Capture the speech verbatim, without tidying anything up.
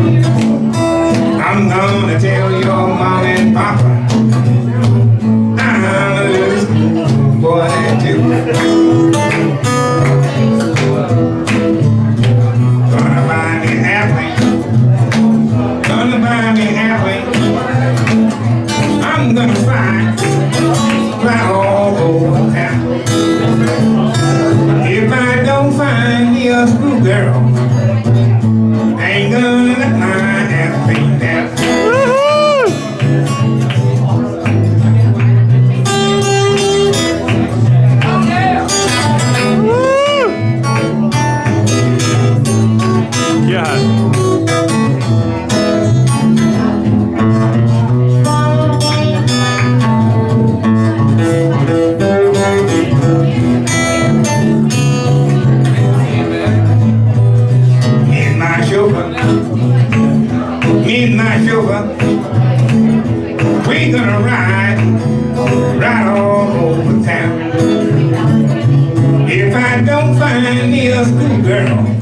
I'm gonna tell your mom and papa I'm a little boy too. Gonna buy me an airplane. Gonna buy me an airplane. I'm gonna fly, fly all over town. If I don't find me a schoolgirl, I ain't gonna let my airplane down. Me and my chauffeur, we're gonna ride, ride all over town. If I don't find me a schoolgirl,